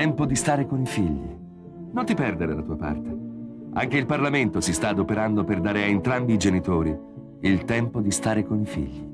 tempo di stare con i figli. Non ti perdere la tua parte. Anche il Parlamento si sta adoperando per dare a entrambi i genitori il tempo di stare con i figli.